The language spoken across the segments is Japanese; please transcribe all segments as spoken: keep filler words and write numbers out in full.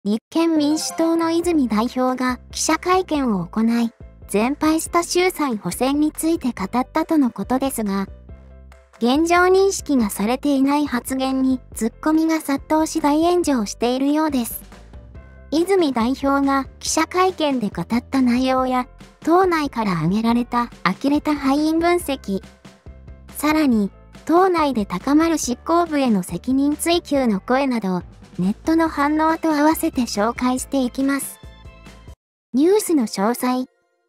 立憲民主党の泉代表が記者会見を行い、全敗した衆参補選について語ったとのことですが、現状認識がされていない発言にツッコミが殺到し大炎上しているようです。泉代表が記者会見で語った内容や、党内から挙げられた呆れた敗因分析、さらに、党内で高まる執行部への責任追及の声など、ネットの反応と合わせて紹介していきます。ニュースの詳細。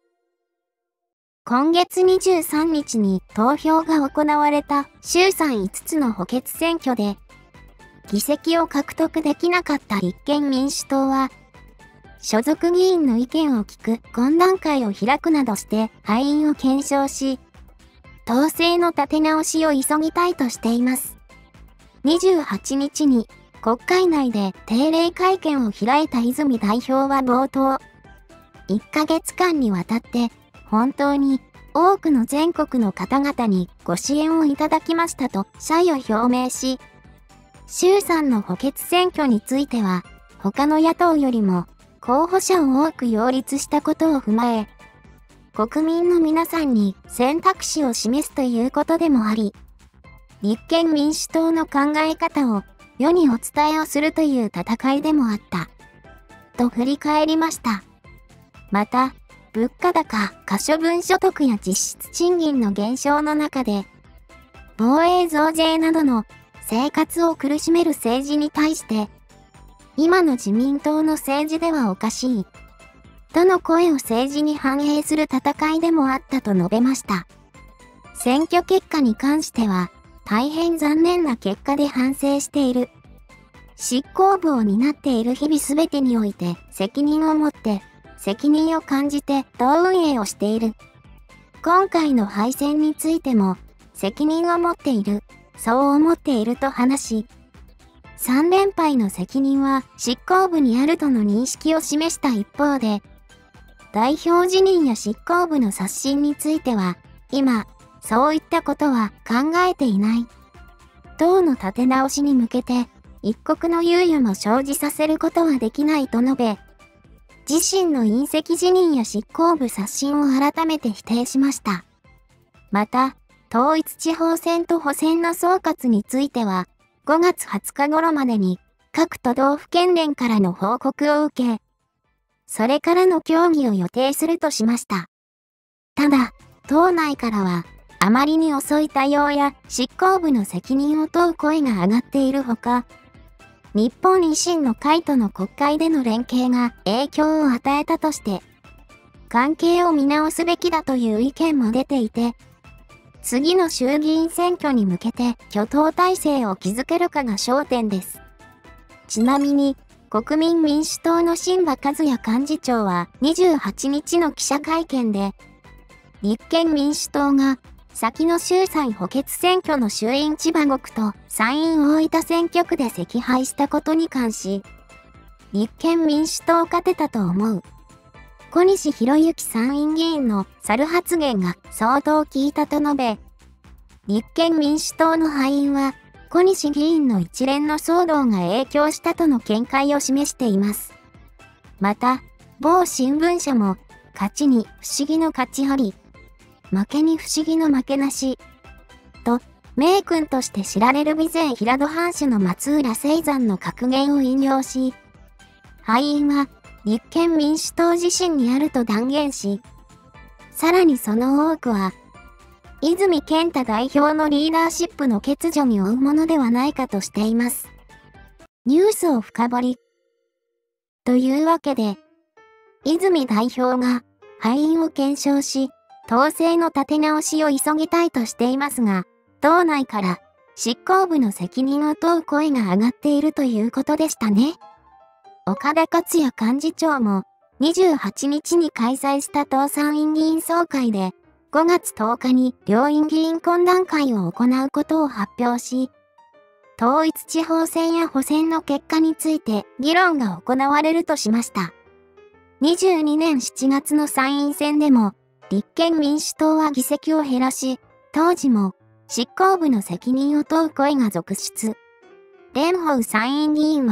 今月にじゅうさんにちに投票が行われた衆参いつつの補欠選挙で、議席を獲得できなかった立憲民主党は、所属議員の意見を聞く懇談会を開くなどして敗因を検証し、党勢の立て直しを急ぎたいとしています。にじゅうはちにちに国会内で定例会見を開いた泉代表は冒頭、いっかげつかんにわたって本当に多くの全国の方々にご支援をいただきましたと謝意を表明し、衆参の補欠選挙については他の野党よりも候補者を多く擁立したことを踏まえ、国民の皆さんに選択肢を示すということでもあり、立憲民主党の考え方を世にお伝えをするという戦いでもあった。と振り返りました。また、物価高、可処分所得や実質賃金の減少の中で、防衛増税などの生活を苦しめる政治に対して、今の自民党の政治ではおかしい。との声を政治に反映する戦いでもあったと述べました。選挙結果に関しては、大変残念な結果で反省している。執行部を担っている日々すべてにおいて責任を持って、責任を感じて党運営をしている。今回の敗戦についても責任を持っている、そう思っていると話し、さんれんぱいの責任は執行部にあるとの認識を示した一方で、代表辞任や執行部の刷新については、今、そういったことは考えていない。党の立て直しに向けて、一刻の猶予も生じさせることはできないと述べ、自身の引責辞任や執行部刷新を改めて否定しました。また、統一地方選と補選の総括については、ごがつはつか頃までに各都道府県連からの報告を受け、それからの協議を予定するとしました。ただ、党内からは、あまりに遅い対応や執行部の責任を問う声が上がっているほか、日本維新の会との国会での連携が影響を与えたとして、関係を見直すべきだという意見も出ていて、次の衆議院選挙に向けて挙党体制を築けるかが焦点です。ちなみに、国民民主党の榛葉一也幹事長はにじゅうはちにちの記者会見で、立憲民主党が先の衆参補欠選挙の衆院千葉ごくと参院大分選挙区で惜敗したことに関し、立憲民主党勝てたと思う。小西洋之参院議員の猿発言が相当効いたと述べ、立憲民主党の敗因は小西議員の一連の騒動が影響したとの見解を示しています。また、某新聞社も、勝ちに不思議の勝ちあり、負けに不思議の負けなし、と、名君として知られる備前平戸藩主の松浦清山の格言を引用し、敗因は立憲民主党自身にあると断言し、さらにその多くは、泉健太代表のリーダーシップの欠如に負うものではないかとしています。ニュースを深掘り。というわけで、泉代表が敗因を検証し、党勢の立て直しを急ぎたいとしていますが、党内から執行部の責任を問う声が上がっているということでしたね。岡田克也幹事長もにじゅうはちにちに開催した党参院議員総会でごがつとおかに両院議員懇談会を行うことを発表し、統一地方選や補選の結果について議論が行われるとしました。にじゅうにねんしちがつの参院選でも立憲民主党は議席を減らし、当時も執行部の責任を問う声が続出。蓮舫参院議員は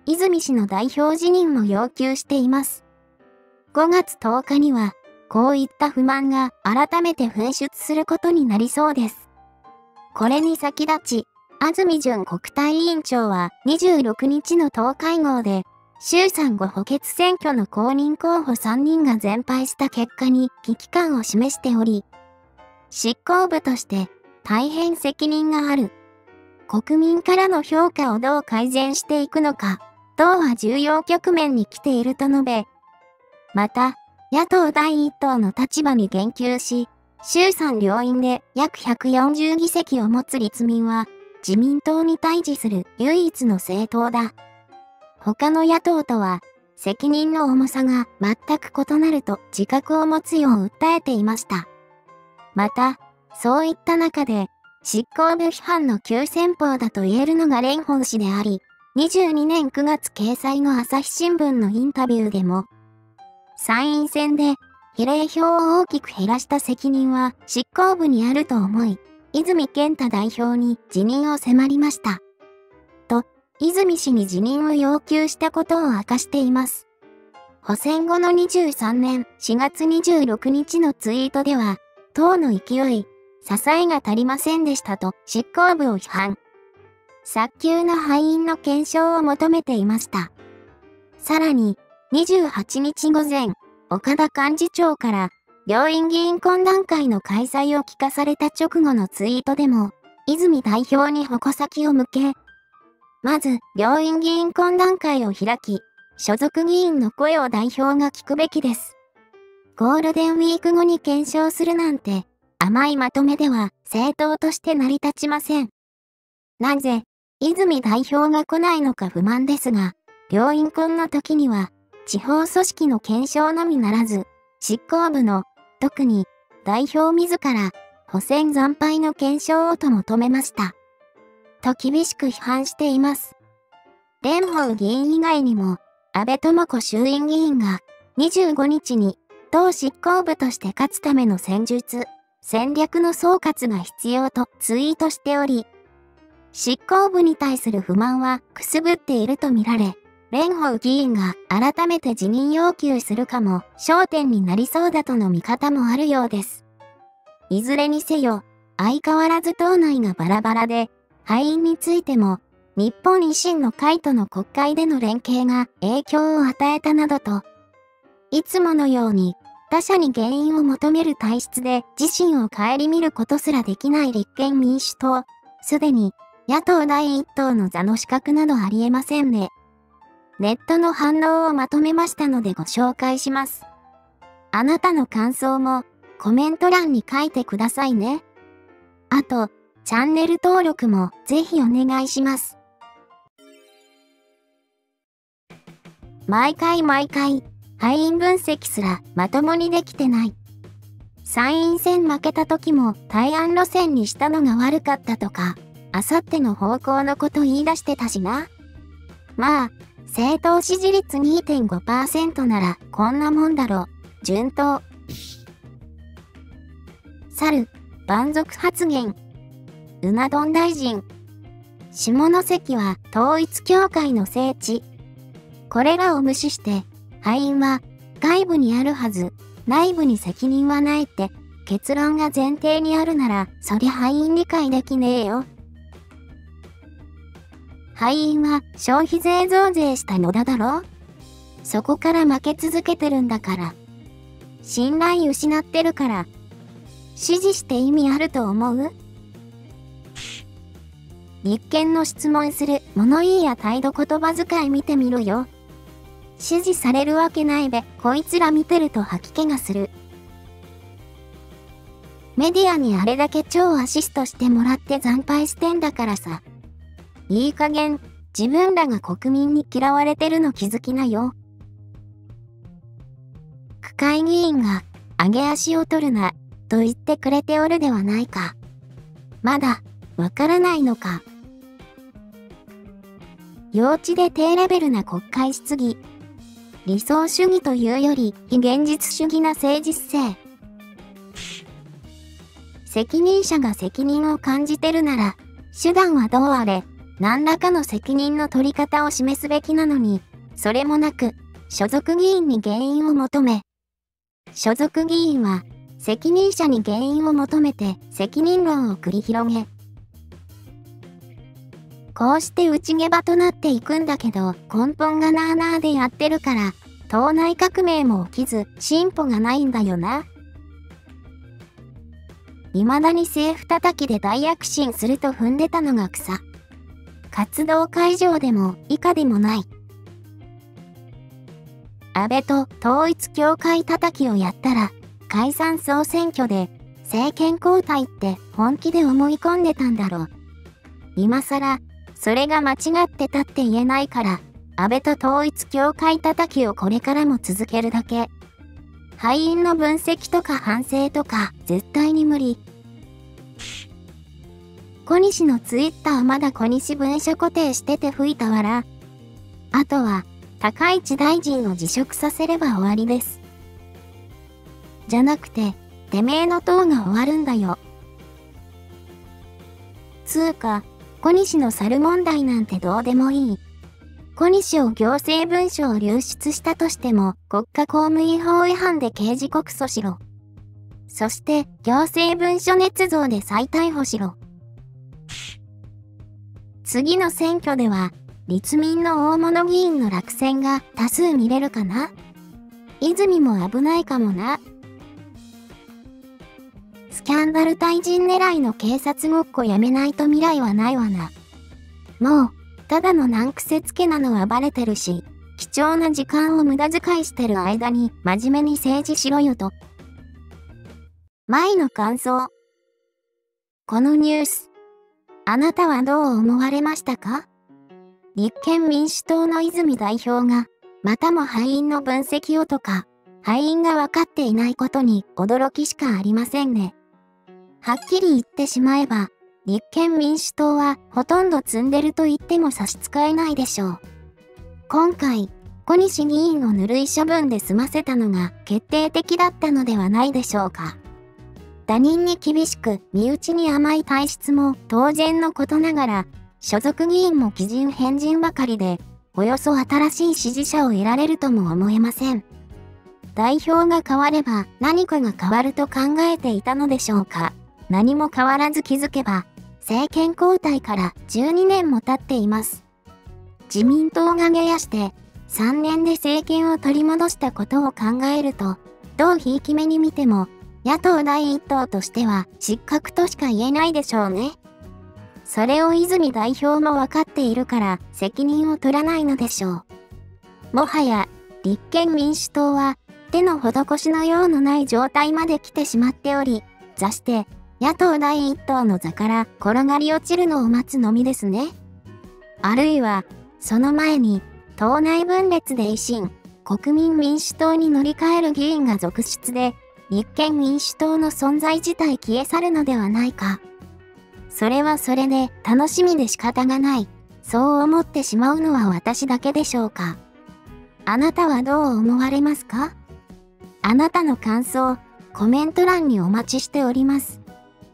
泉氏の代表辞任も要求しています。ごがつとおかには、こういった不満が改めて噴出することになりそうです。これに先立ち、安住淳国対委員長はにじゅうろくにちの党会合で、衆参ご補欠選挙の公認候補さんにんが全敗した結果に危機感を示しており、執行部として大変責任がある。国民からの評価をどう改善していくのか、党は重要局面に来ていると述べ、また、野党第一党の立場に言及し、衆参両院で約ひゃくよんじゅうぎせきを持つ立民は、自民党に対峙する唯一の政党だ。他の野党とは、責任の重さが全く異なると自覚を持つよう訴えていました。また、そういった中で、執行部批判の急先鋒だと言えるのが蓮舫氏であり、にじゅうにねんくがつ掲載の朝日新聞のインタビューでも、参院選で比例票を大きく減らした責任は執行部にあると思い、泉健太代表に辞任を迫りました。と、泉氏に辞任を要求したことを明かしています。補選後のにじゅうさんねんしがつにじゅうろくにちのツイートでは、党の勢い、支えが足りませんでしたと執行部を批判。早急な敗因の検証を求めていました。さらに、にじゅうはちにち午前、岡田幹事長から、両院議員懇談会の開催を聞かされた直後のツイートでも、泉代表に矛先を向け、まず、両院議員懇談会を開き、所属議員の声を代表が聞くべきです。ゴールデンウィーク後に検証するなんて、甘いまとめでは政党として成り立ちません。なぜ、泉代表が来ないのか不満ですが、両院懇の時には、地方組織の検証のみならず、執行部の、特に代表自ら、補選惨敗の検証をと求めました。と厳しく批判しています。蓮舫議員以外にも、安倍智子衆院議員が、にじゅうごにちに、党執行部として勝つための戦術、戦略の総括が必要とツイートしており、執行部に対する不満はくすぶっているとみられ、蓮舫議員が改めて辞任要求するかも焦点になりそうだとの見方もあるようです。いずれにせよ、相変わらず党内がバラバラで、敗因についても、日本維新の会との国会での連携が影響を与えたなどと、いつものように他者に原因を求める体質で自身を顧みることすらできない立憲民主党、すでに野党第一党の座の資格などありえませんね。ネットの反応をまとめましたのでご紹介します。あなたの感想もコメント欄に書いてくださいね。あと、チャンネル登録もぜひお願いします。毎回毎回、敗因分析すらまともにできてない。参院選負けた時も対案路線にしたのが悪かったとか、あさっての方向のこと言い出してたしな。まあ、政党支持率 にてんごパーセント ならこんなもんだろ、順当。猿、蛮族発言。うな丼大臣。下関は統一教会の聖地。これらを無視して、敗因は外部にあるはず、内部に責任はないって結論が前提にあるなら、そりゃ敗因理解できねえよ。敗因は消費税増税した野田だろ？そこから負け続けてるんだから。信頼失ってるから。支持して意味あると思う？立憲の質問する物言いや態度言葉遣い見てみるよ。支持されるわけないべ、こいつら見てると吐き気がする。メディアにあれだけ超アシストしてもらって惨敗してんだからさ。いい加減、自分らが国民に嫌われてるの気づきなよ。区会議員が、上げ足を取るな、と言ってくれておるではないか。まだ、わからないのか。幼稚で低レベルな国会質疑。理想主義というより、非現実主義な政治姿勢。責任者が責任を感じてるなら、手段はどうあれ、 何らかの責任の取り方を示すべきなのに、それもなく、所属議員に原因を求め、所属議員は、責任者に原因を求めて責任論を繰り広げ、こうして内下場となっていくんだけど、根本がなあなあでやってるから、党内革命も起きず進歩がないんだよな。未だに政府叩きで大躍進すると踏んでたのが草。活動会場でも以下でもない。安倍と統一教会叩きをやったら、解散総選挙で政権交代って本気で思い込んでたんだろう。今更、それが間違ってたって言えないから、安倍と統一教会叩きをこれからも続けるだけ。敗因の分析とか反省とか絶対に無理。小西のツイッターまだ小西文書固定してて吹いたわら。あとは、高市大臣を辞職させれば終わりです。じゃなくて、てめえの党が終わるんだよ。つーか、小西の猿問題なんてどうでもいい。小西を行政文書を流出したとしても、国家公務員法違反で刑事告訴しろ。そして、行政文書捏造で再逮捕しろ。次の選挙では、立民の大物議員の落選が多数見れるかな？泉も危ないかもな。スキャンダル退陣狙いの警察ごっこやめないと未来はないわな。もう、ただの難癖つけなのはバレてるし、貴重な時間を無駄遣いしてる間に真面目に政治しろよと。前の感想。このニュース、あなたはどう思われましたか？立憲民主党の泉代表が、またも敗因の分析をとか、敗因が分かっていないことに驚きしかありませんね。はっきり言ってしまえば、立憲民主党はほとんど積んでると言っても差し支えないでしょう。今回、小西議員をぬるい処分で済ませたのが決定的だったのではないでしょうか。他人に厳しく身内に甘い体質も当然のことながら、所属議員も奇人変人ばかりで、およそ新しい支持者を得られるとも思えません。代表が変われば何かが変わると考えていたのでしょうか。何も変わらず気づけば、政権交代からじゅうにねんも経っています。自民党が下野してさんねんで政権を取り戻したことを考えると、どうひいき目に見ても、野党第一党としては失格としか言えないでしょうね。それを泉代表も分かっているから責任を取らないのでしょう。もはや、立憲民主党は手の施しのようのない状態まで来てしまっており、座して野党第一党の座から転がり落ちるのを待つのみですね。あるいは、その前に、党内分裂で維新、国民民主党に乗り換える議員が続出で、立憲民主党の存在自体消え去るのではないか。それはそれで楽しみで仕方がない。そう思ってしまうのは私だけでしょうか。あなたはどう思われますか？あなたの感想、コメント欄にお待ちしております。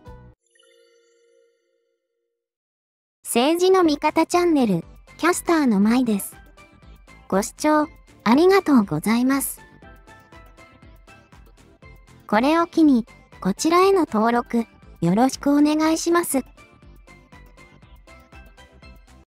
政治の味方チャンネル、キャスターのまいです。ご視聴ありがとうございます。これを機に、こちらへの登録、よろしくお願いします。